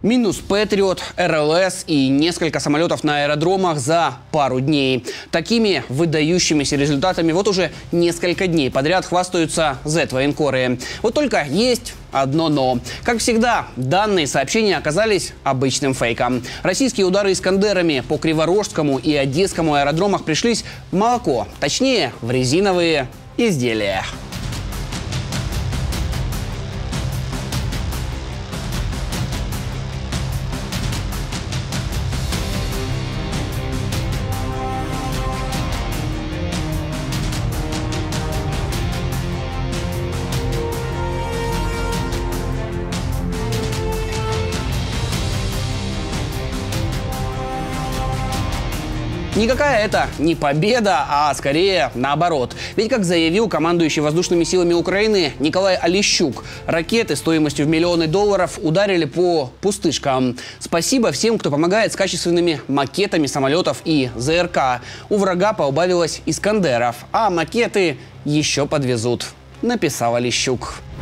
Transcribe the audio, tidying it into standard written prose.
Минус Патриот, РЛС и несколько самолетов на аэродромах за пару дней. Такими выдающимися результатами вот уже несколько дней подряд хвастаются Z-военкоры. Вот только есть одно «но». Как всегда, данные сообщения оказались обычным фейком. Российские удары «Искандерами» по Криворожскому и Одесскому аэродромах пришлись в молоко, точнее, в резиновые изделия. Никакая это не победа, а скорее наоборот. Ведь, как заявил командующий воздушными силами Украины Николай Олещук, ракеты стоимостью в миллионы долларов ударили по пустышкам. Спасибо всем, кто помогает с качественными макетами самолетов и ЗРК. У врага поубавилось «Искандеров», а макеты еще подвезут, написал Олещук.